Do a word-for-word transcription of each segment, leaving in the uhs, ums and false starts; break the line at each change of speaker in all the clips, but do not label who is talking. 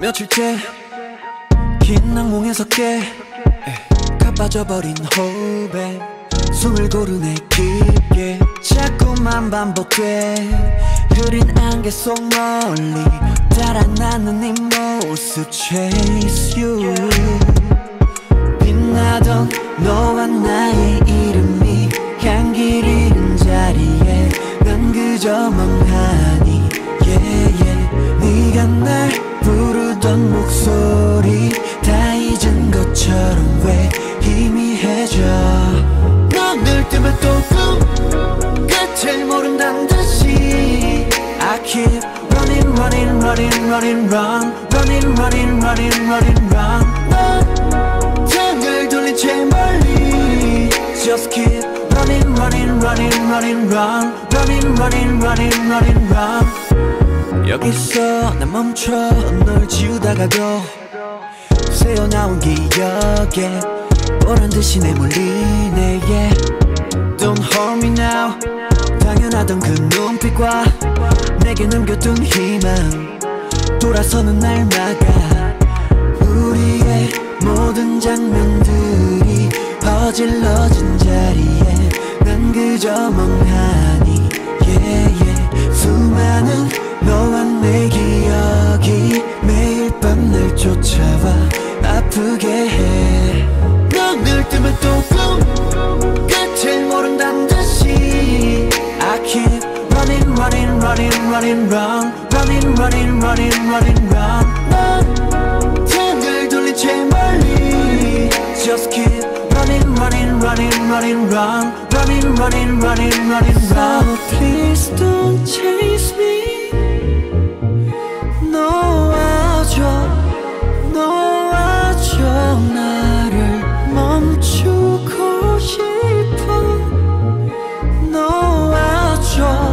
며칠째 긴 악몽에서 깨 가빠져버린 호흡에 숨을 고르네 깊게 자꾸만 반복돼 흐린 안개 속 멀리 달아나는 네 모습 Chase you 빛나던 너와 나의 이름이 향기를 잃은 자리에 난 그저 멍하니 yeah, yeah. 네가 날 부르던 목소리 다 잊은 것처럼 왜 희미해져 눈을 뜨면 또 꿈 끝을 모른단 듯이 I keep running running running running run running running running running run 넌 등을 돌린 채 멀리 Just keep running running running running run running running running running run 여기서 난 멈춰 널 지우다가도 새어나온 기억에 보란듯이 내몰리네 yeah. Don't hold me now 당연하던 그 눈빛과 내게 남겨둔 희망 돌아서는 날 막아 우리의 모든 장면들이 어질러진 자리에 난 그저 멍하니 yeah, yeah. 수많은 너와 내 기억이 매일 밤 날 쫓아와 아프게 해 눈을 뜨면 또 꿈 끝을 모른단 듯이 I keep running running running running run running running running running run 넌 등을 돌린 채 멀리 Just keep running running running running run running running running running run So please don't chase me 놓아줘 놓아줘 나를 멈추고 싶어 놓아줘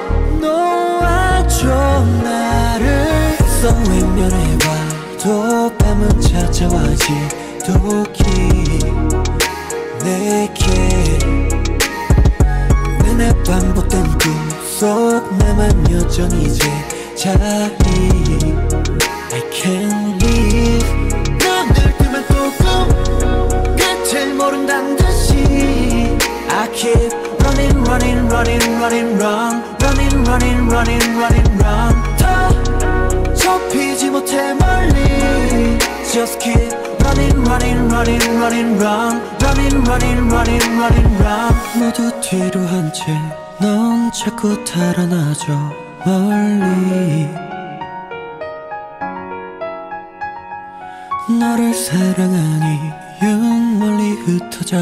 놓아줘 나를 서 외면해와도 밤은 찾아와지 독이 내게 내내 반복된 꿈속 나만 여전히 제자리 I can't leave 눈을 뜨면 또 꿈 끝을 모른단 듯이 I keep running running running running run running running running running run 더 좁히지 못해 멀리 Just keep running running running running run running running running running run 모두 뒤로 한 채 넌 자꾸 달아나죠 멀리 너를 사랑한 이유는 멀리 흩어져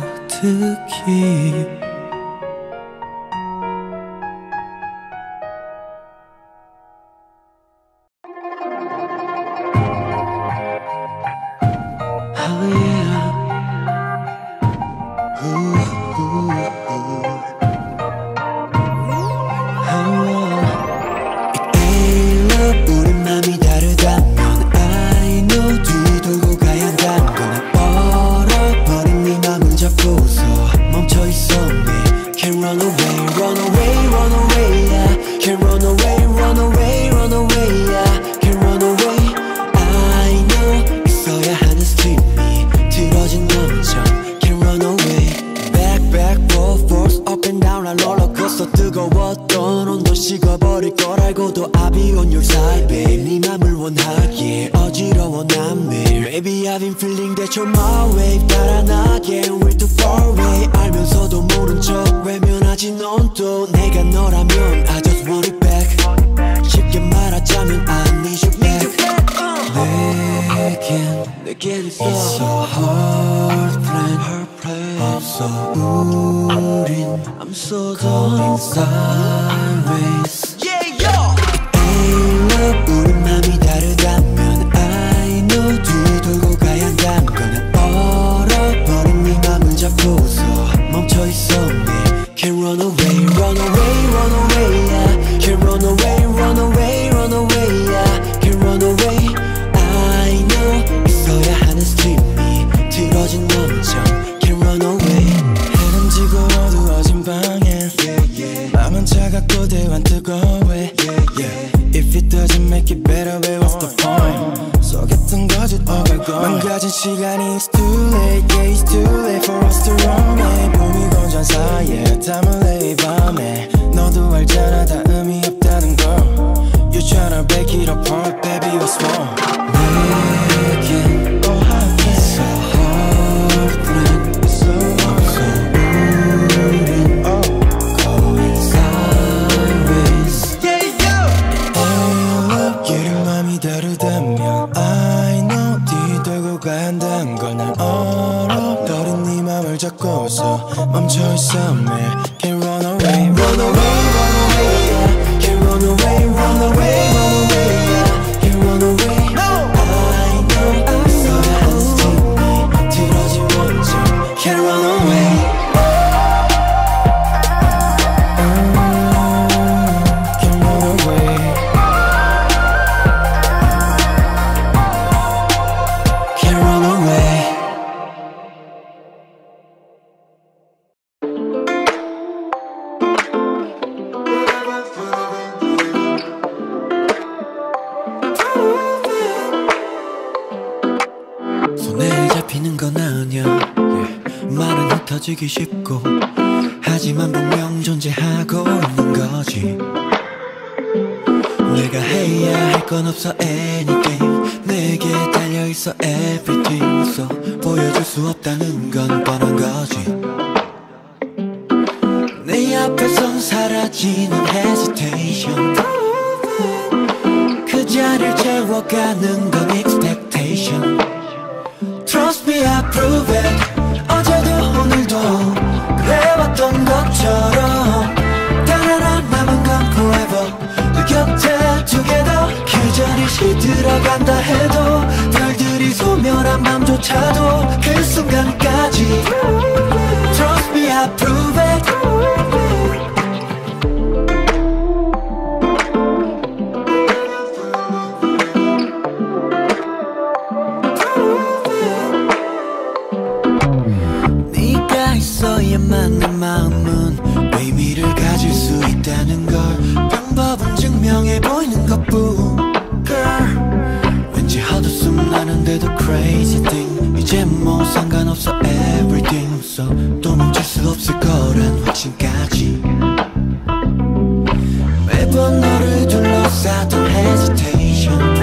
특히 Oh yeah Ooh, ooh, ooh. 뜨거웠던 온도 식어버릴 걸 알고도 I'll be on your side babe 네 맘을 원하기에 어지러워 난 매일 Baby I've been feeling that you're my wave 달아나게 We're too far away 알면서도 모른 척 외면하지 넌 또 내가 너라면 I just want it back 쉽게 말하자면 I need you back 내겐 내겐 있어 It's a hard plan 없어 우린 I'm so done sideways Yeah yo It ain't love 우리 맘이 다르다면 I know 뒤돌고 가야 한다는 건 얼어버린 네 맘을 잡고서 멈춰있어 매 Can't run away run away run away yeah. Can't run away run away run away yeah. Can't run away I know 있어야 하는 스트림이 틀어진 넘쳐 Can't run away 해는 지고 어두워진 방에 yeah, yeah. 맘은 차갑고 대환 뜨거워
담을래 이 밤에 너도 알잖아 다 의미 없다는 걸 You tryna break it apart baby what's wrong 내겐 oh how can so heartbreak so 없어 우린 oh going sideways yeah yeah Hey love 얘를 맘이 다르다면 I know 뒤돌고 가야 한다는 걸 난 알아 너른 네 맘을 잡고서 멈춰있어 매일 Can't run away Run away run away yeah. Can't run away run away run away yeah. Can't run away no. I know 너가 안 스티니 들어지 먼저 Can't run away Can't run away Can't run away 손에 잡히는 건 아니야 yeah. 말은 흩어지기 쉽고 하지만 분명 존재하고 있는 거지 내가 해야 할 건 없어 anything 내게 달려있어 everything So 보여줄 수 없다는 건 뻔한 거지 내 앞에선 사라지는 hesitation 그 자리를 채워가는 건 expectation Trust me I prove it 어제도 오늘도 그래왔던 것처럼 단 하나 남은 건 forever 너 곁에 together 그 자리 시들어간다 해도 별들이 소멸한 맘조차도 그 순간까지 Trust me I prove it 있어야만 내 마음은 의미를 가질 수 있다는 걸 방법은 증명해 보이는 것뿐 Girl 왠지 헛웃음 나는데도 crazy thing 이제 뭐 상관없어 everything So 또 멈출 수 없을 거란 확신까지 매번 너를 둘러싸던 hesitation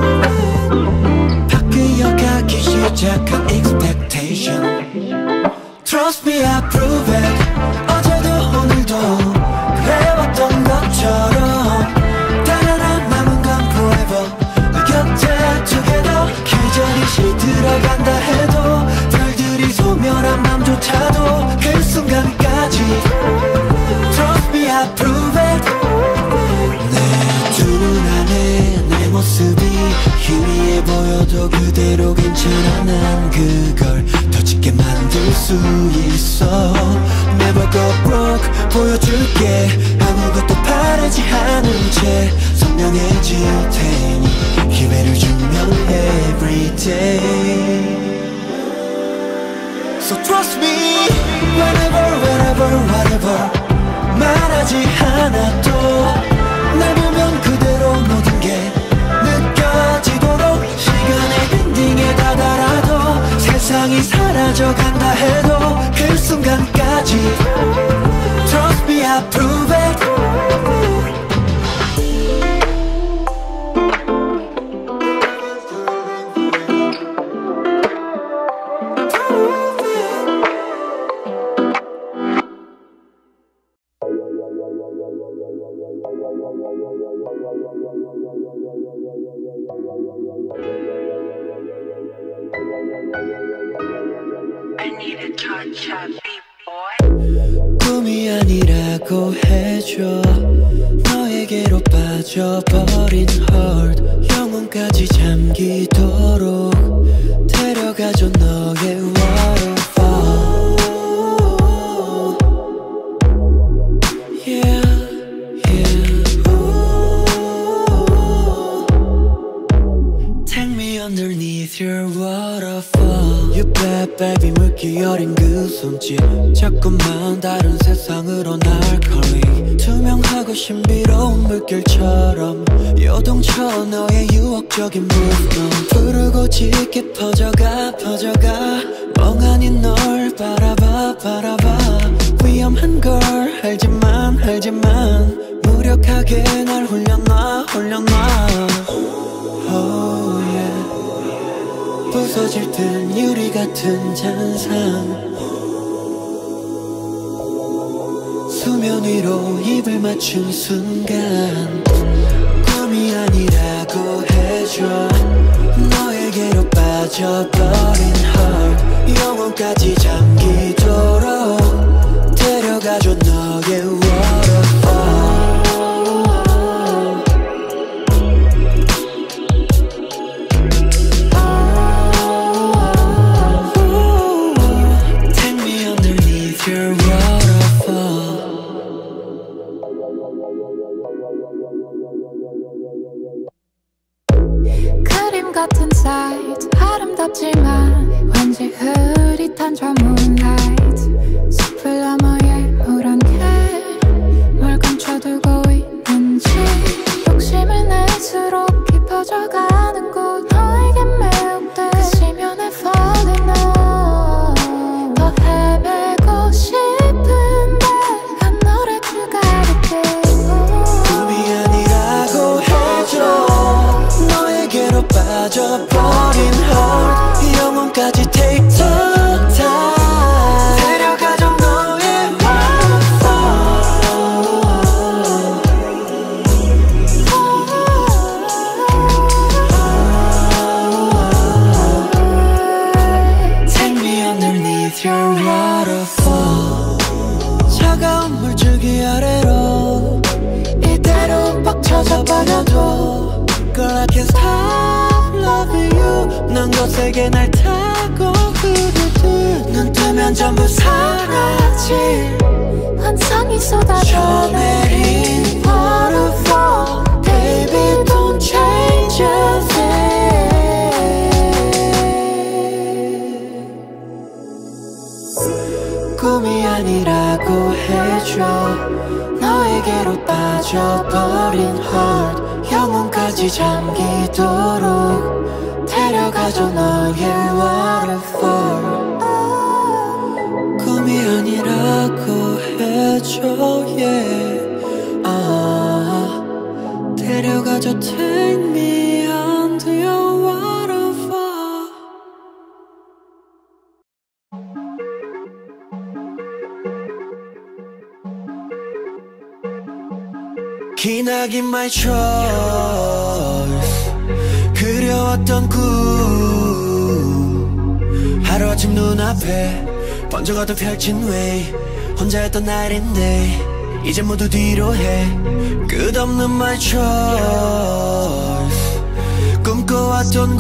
바뀌어가기 시작한 expectation Trust me, I prove it 어제도 오늘도 그래왔던 것처럼 단 하나 남은 건 forever 너 곁에 together 그 자리 시들어간다 해도 별들이 소멸한 맘조차도 그 순간까지 Trust me, I prove it 내 두 눈 안에 내 모습이 희미해 보여도 그대로 괜찮아 난 그걸 더 짙게 만들 수 있어 Never go broke 보여줄게 아무것도 바라지 않은 채 선명해질 테니 기회를 주면 everyday So trust me whenever whenever whatever 말하지 않아도 날 보면 그대로 모든 게 느껴지도록 시간의 엔딩에 다다라도 세상이 사라져간다 해도 그 순간까지 Trust me I prove it 꿈이 아니라고 해줘 너에게로 빠져버린 heart 영혼까지 잠기도록 데려가줘 너의 waterfall Yeah, yeah Take me underneath your waterfall You bad baby 물기 어린 그 손짓 자꾸만 다른 세상으로 날 calling 투명하고 신비로운 물결처럼 요동쳐 너의 유혹적인 movement 부르고 짙게 퍼져가 퍼져가 멍하니 널 바라봐 바라봐 위험한 걸
올려놔. Oh yeah. 부서질 듯 유리 같은 잔상 수면 위로 입을 맞춘 순간 꿈이 아니라고 해줘. 너에게로 빠져버린 heart 영혼까지 잠기도록 데려가줘 너의 waterfall. Take me underneath your waterfall.
그림 같은 사이트 아름답지만 왠지 흐릿한 저 moonlight. 숲을 너머에 물한 개 뭘 감춰두고 있는지 욕심을 낼수록 깊어져가는 곳 너에게 매혹돼 그 지면에 falling on 더 헤매고 싶은데 난 너를 추가할게.
꿈이 아니라고 해줘. 너에게로 빠져버린 heart 영혼까지 take the time 데려가줘 너의 waterfall. Take me underneath your waterfall. 차가운 물줄기 아래로 이대로 빡쳐져 버려도 Girl I can't stop loving you. 넌 거세게 날 타고 흐르듯 눈 뜨면 전부 사라질
환상이 쏟아져
내린 waterfall. Baby don't change a thing. 꿈이 아니라고 해줘. 너에게로 빠져버린 heart 영혼까지 잠기도록 데려가줘 너의 waterfall. 꿈이 아니라고 해줘 yeah. 아, 데려가줘 take me under your waterfall. 기나긴 my choice 그려왔던 꿈 하루아침 눈앞에 번져가도 펼친 way 혼자였던 날인데 이제 모두 뒤로 해. 끝없는 my choice 꿈꿔왔던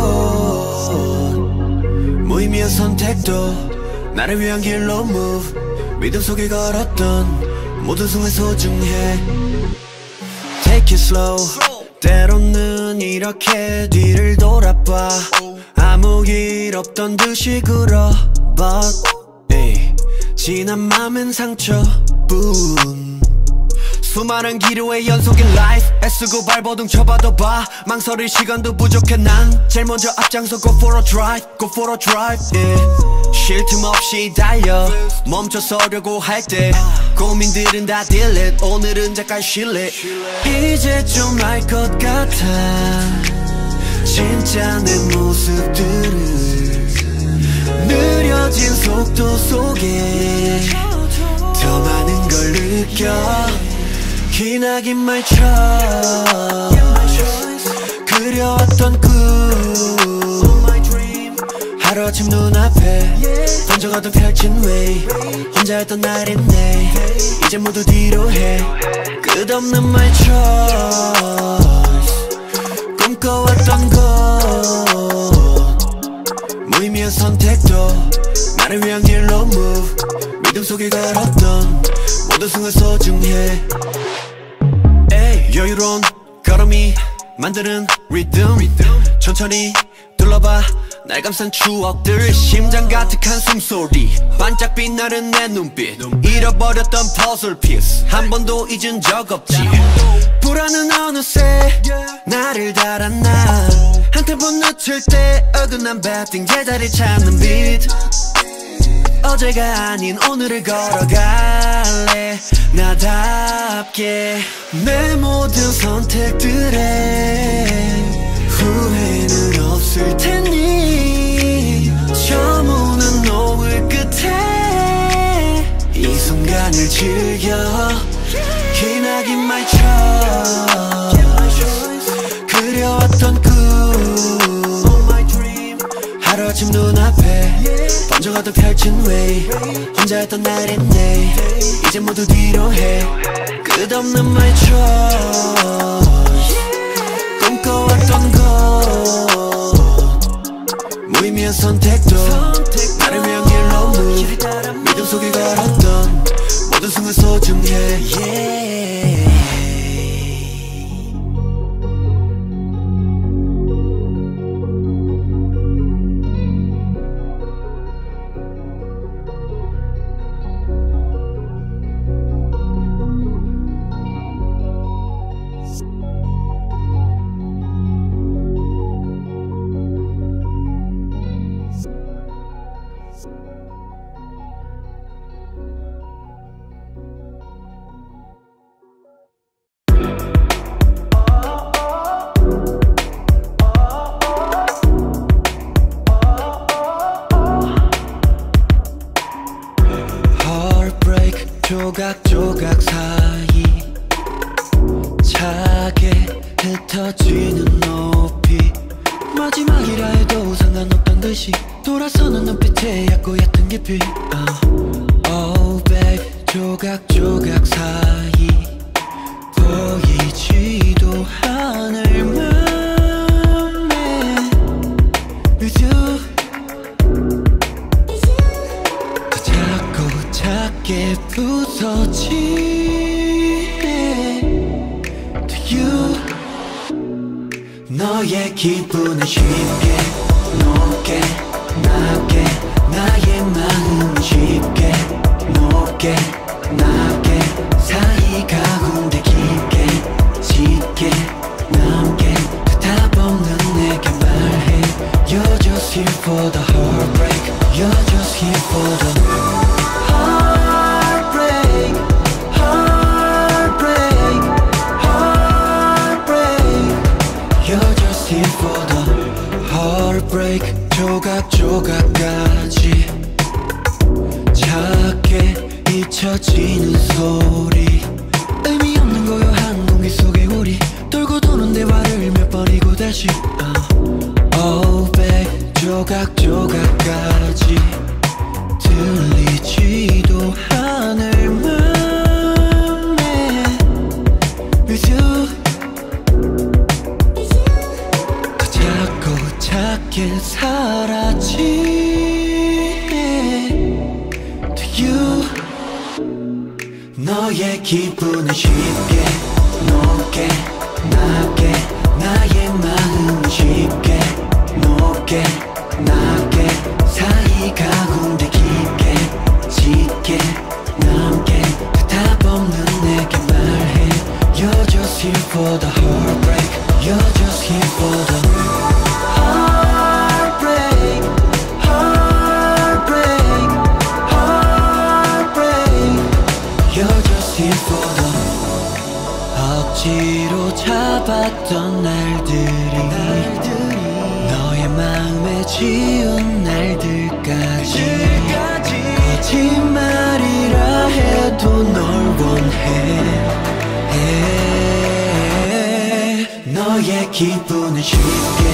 곳 무의미한 선택도 나를 위한 길로 move 믿음 속에 걸었던 모든 순간 소중해. Take it slow 때로는 이렇게 뒤를 돌아봐 아무 일 없던 듯이 굴어 But 에이, 지난 맘은 상처뿐 수많은 기로의 연속인 life 애쓰고 발버둥 쳐봐도 봐 망설일 시간도 부족해 난 제일 먼저 앞장서 go for a drive go for a drive yeah. 쉴 틈 없이 달려 멈춰서려고 할 때 고민들은 다 delete 오늘은 잠깐 쉴래 이제 좀 알 것 같아 진짜 내 모습들을 느려진 속도 속에 더 많은 걸 느껴 기나긴 my choice 그려왔던 꿈 하루아침 눈앞에 번져가도 펼친 way 혼자였던 날인데 이제 모두 뒤로 해 끝없는 my choice 꿈꿔왔던 곳 무의미한 선택도 나를 위한 길로 move 믿음 속에 걸었던 모든 순간 소중해 에이, 여유로운 걸음이 만드는 리듬 천천히 둘러봐 날 감싼 추억들 심장 가득한 숨소리 반짝 빛나는 내 눈빛 잃어버렸던 퍼즐 피스 한 번도 잊은 적 없지 불안은 어느새 나를 달았나 한 템포 늦출 때 어긋난 배팅 제자리 찾는 빛 어제가 아닌 오늘을 걸어갈래. 나답게 내 모든 선택들에 후회는 없을 테니 저 무는 노을 끝에 이 순간을 즐겨. 기나긴 my choice 그려왔던 꿈 하루아침 눈앞에 번져가도 펼친 way 혼자였던 날인데 이제 모두 뒤로 해. 끝없는 my choice 꿈꿔왔던 곳 무의미한 선택도 나를 위한 길로 move 믿음 속에 걸었던 모든 순간 소중해. yeah. 조각조각 사이 차게 흩어지는 높이 마지막이라 해도 상관없던 듯이 돌아서는 눈빛에 얕고 얕은 깊이 uh. Oh babe 조각조각 사이 보이지도 않을 맘에 With you 작게 부서지네 To you 너의 기분은 쉽게 높게 낮게 나의 마음은 쉽게 높게 낮게 사이 가운데 깊게 짙게 남게 그 답 없는 내게 말해 You're just here for the heartbreak You're just here for the heartbreak heartbreak heartbreak You're just here for the heartbreak 조각조각까지 작게 잊혀지는 소리 의미 없는 고요한 공기 속에 우리 돌고 도는 대화를 몇 번이고 다시 uh. Oh babe 조각조각까지 들리지도 않을 맘에 With you 더 작고 작게 사라지네 To you 너의 기분은 쉽게 높게 낮게 나의 마음은 쉽게 높게 낮게 사이 가운데 깊게 짙게 남게 그 답 없는 내게 말해 You're just here for the heartbreak You're just here for the heartbreak heartbreak heartbreak You're just here for the 억지로 잡았던 날들이, 날들이 너의 마음에 지운 날들까지 거짓말이라 해도 널 원해 너의 기분은 쉽게